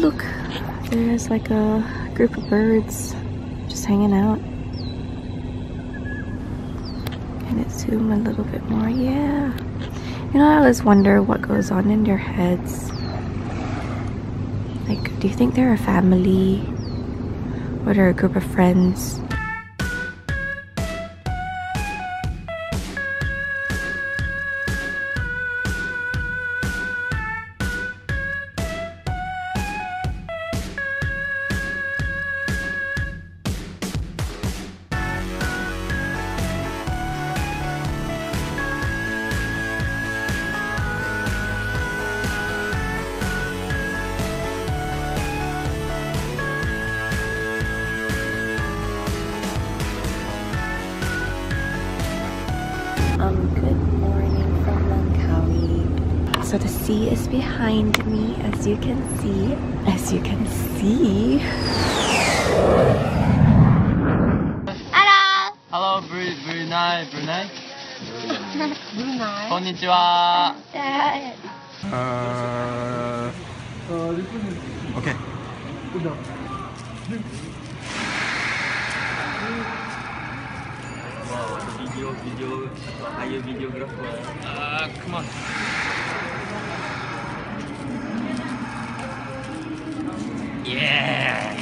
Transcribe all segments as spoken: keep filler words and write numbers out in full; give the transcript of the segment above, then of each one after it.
look, there's like a group of birds just hanging out. Can it zoom a little bit more? Yeah. You know, I always wonder what goes on in their heads. Like, do you think they're a family? Or they're a group of friends? Um, good morning from Langkawi. So the sea is behind me, as you can see. As you can see. Hello. Hello, Bru Brunei, Brunei. Brunei. Konnichiwa. Uh, okay. Wow, video, video, hire videographer. Uh, come on. Yeah.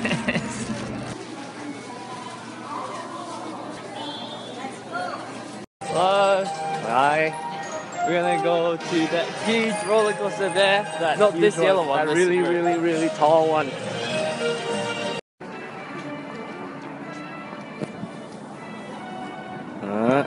Hello. Hi. We're gonna go to that huge roller coaster there. That Not this yellow one, one that really, really, really tall one. Uh,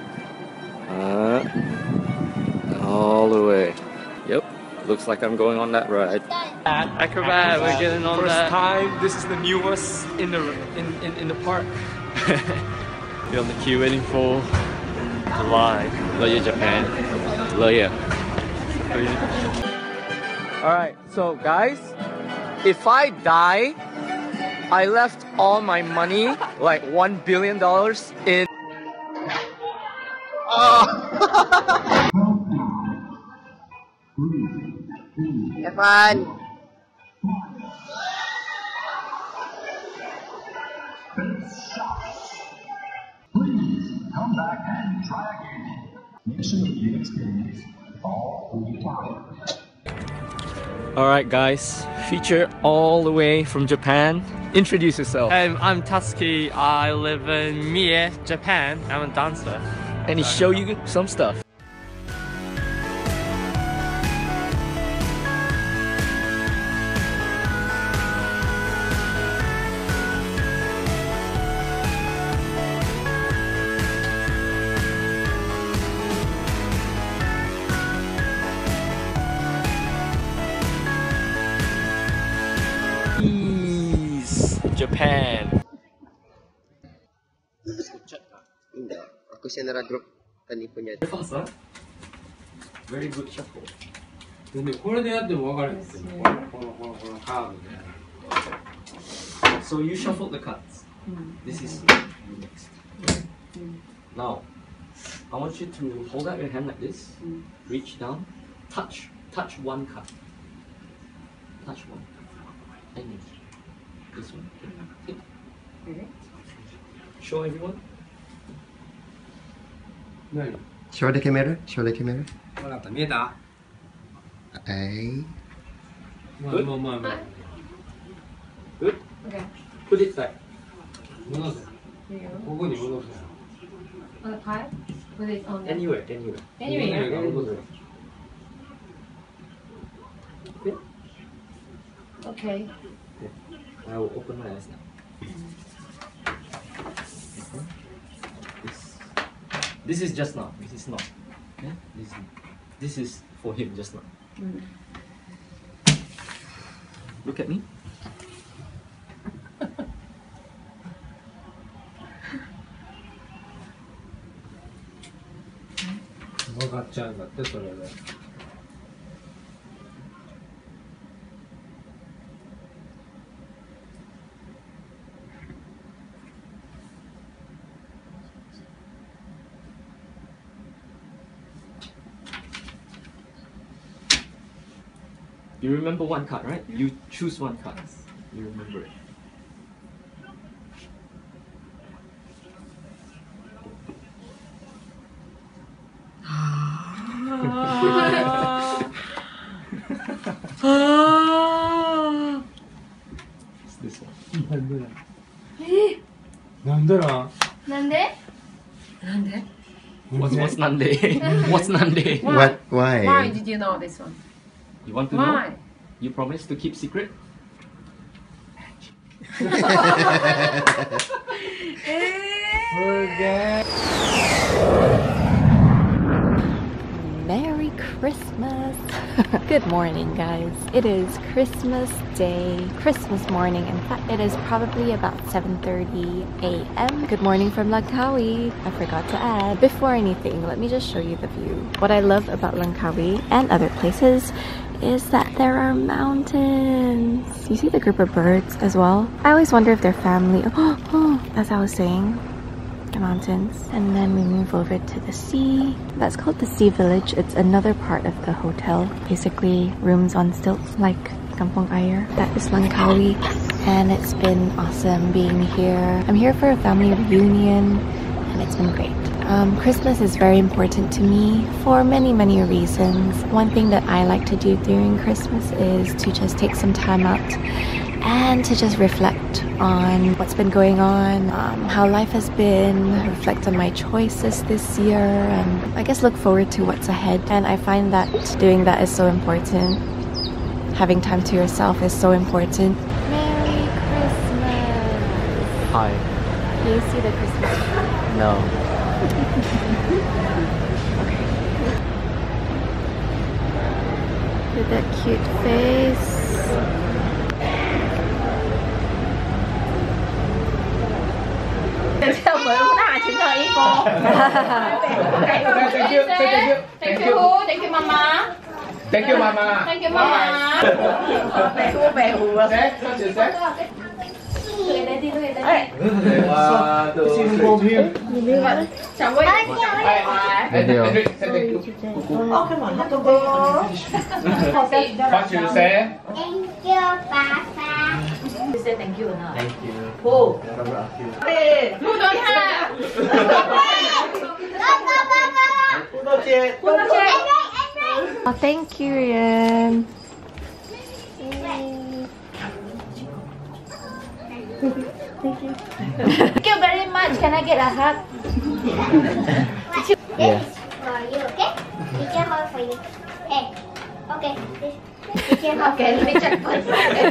uh, all the way. Yep. Looks like I'm going on that ride. Acrobat, we're getting on First that. time. This is the newest in the in in, in the park. We're on the queue waiting for the line. Love you, Japan. Love you. Alright, so guys, if I die, I left all my money, like one billion dollars in. Evan. Please come back and try again. Make sure you experience all three flowers. Alright guys, feature all the way from Japan. Introduce yourself. Um, I'm Tatsuki. I live in Mie, Japan. I'm a dancer. And he show you some stuff. Japan. Enggak, aku Senara Group tadi punya. Very good shuffle. でこれでやっても分かるんですよ。このこのこのカーブで。 So you shuffle the cards. This is next. Now, I want you to hold out your hand like this. Reach down, touch, touch one card. Touch one. And this one. Okay. Show everyone. 何？ Show the camera, show the camera. 分かった。見えた？ Okay. まあまあまあまあ。 Good. Okay. Put it back. 戻せ。ここに戻せ。 On the pie? With it on the... Anywhere, anywhere. Anyway, yeah. 戻せ。 Okay. I will open my eyes now. This, this is just now. This is not. Yeah? This, is, this is for him just now. Mm. Look at me. Mm. 分かっちゃうんだってそれで。 You remember one card, right? You choose one card. You remember it. It's this one. 난데라. Nande? What's what's Nande? What's Nande? What? Why? Why did you know this one? You want to Why? know? You promise to keep secret? Merry Christmas! Good morning, guys. It is Christmas Day, Christmas morning. In fact, it is probably about seven thirty a m Good morning from Langkawi. I forgot to add. Before anything, let me just show you the view. What I love about Langkawi and other places is that there are mountains. You see the group of birds as well? I always wonder if they're family. Oh, oh, as I was saying. The mountains, and then we move over to the sea. That's called the Sea Village. It's another part of the hotel, basically rooms on stilts like Kampong Ayer. That is Langkawi, and it's been awesome being here. I'm here for a family reunion, and it's been great. Um, Christmas is very important to me for many, many reasons. One thing that I like to do during Christmas is to just take some time out and to just reflect on what's been going on, um, how life has been, reflect on my choices this year, and I guess look forward to what's ahead. And I find that doing that is so important. Having time to yourself is so important. Merry Christmas! Hi. Can you see the Christmas tree? No. Okay. With that cute face. Thank you, thank you, thank you, Mama. Thank you, Mama. Thank you, Mama. One, two, three. Chào quý. Thank you. Thank you. What you say? Thank you, Papa. You say thank you or not? Thank you. Who? Who don't have? Go, go, go, go. Who don't have? Oh, thank you, Rian. Thank you very much. Can I get a hug? This is for you, okay? Teacher hold for you. Hey, okay. This teacher hold for Okay, you. let me check first.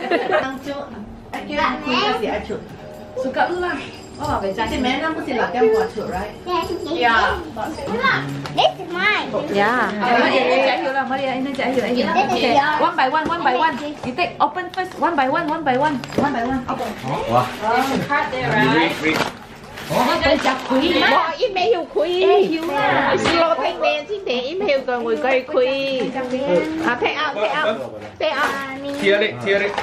Suka lah. Oh, vậy chắc mẹ nó cũng xin là cái quả thử, right? Yeah. This is mine. Yeah. Maria, chạy hiểu là Maria, anh chạy hiểu anh. Okay, one by one, one by one. You take open first, one by one, one by one, one by one. Open. Wow. Card there, right? Tôi chặt quỷ mà. Bỏ email quỷ. Slow thanh đen xin để email rồi ngồi coi quỷ. À, take out, take out, take out. Tear it, tear it.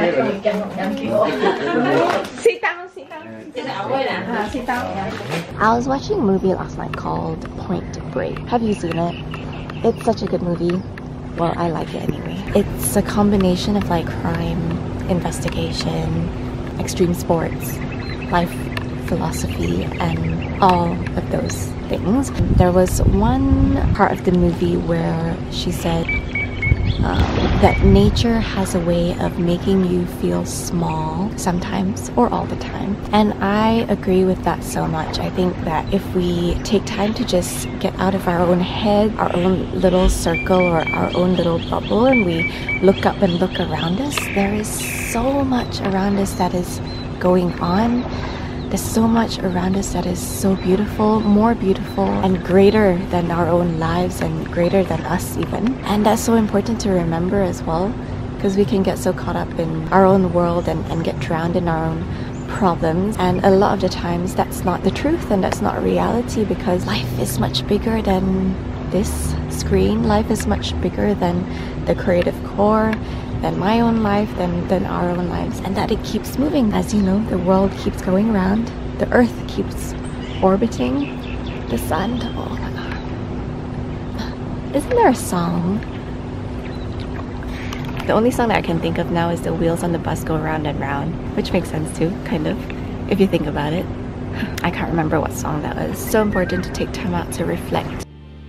Sit down, sit down. Sit down. I was watching a movie last night called Point Break. Have you seen it? It's such a good movie. Well, I like it anyway. It's a combination of like crime, investigation, extreme sports, life philosophy, and all of those things. There was one part of the movie where she said um, that nature has a way of making you feel small sometimes or all the time. And I agree with that so much. I think that if we take time to just get out of our own head, our own little circle or our own little bubble, and we look up and look around us, there is so much around us that is going on. There's so much around us that is so beautiful, more beautiful and greater than our own lives and greater than us even. And that's so important to remember as well, because we can get so caught up in our own world and, and get drowned in our own problems. And a lot of the times that's not the truth and that's not reality, because life is much bigger than this screen. Life is much bigger than the creative core, than my own life, than, than our own lives, and that it keeps moving. As you know, the world keeps going around, the earth keeps orbiting the sun. Oh my god. Isn't there a song? The only song that I can think of now is the wheels on the bus go round and round, which makes sense too, kind of, if you think about it. I can't remember what song that was. So important to take time out to reflect.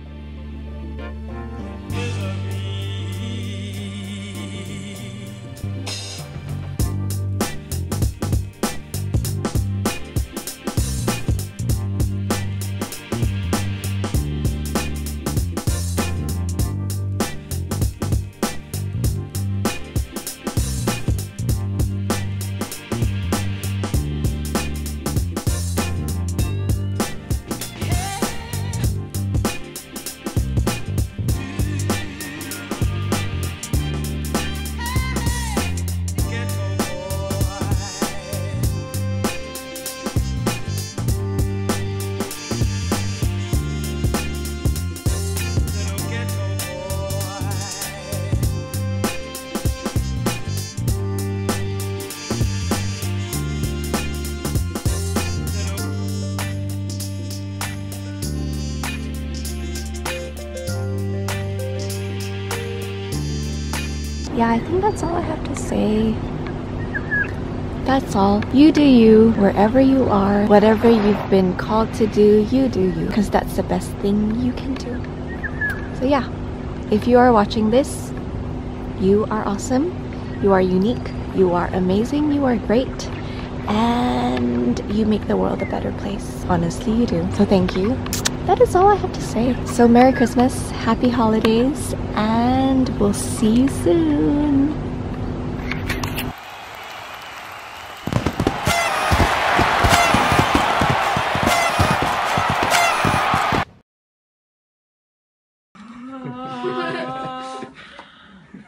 Yeah, I think that's all I have to say. That's all. You do you, wherever you are, whatever you've been called to do, you do you, because that's the best thing you can do. So yeah, if you are watching this, you are awesome, you are unique, you are amazing, you are great, and you make the world a better place. Honestly, you do. So thank you. That is all I have to say. So Merry Christmas, Happy Holidays, and we'll see you soon.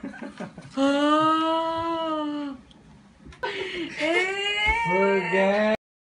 Forget.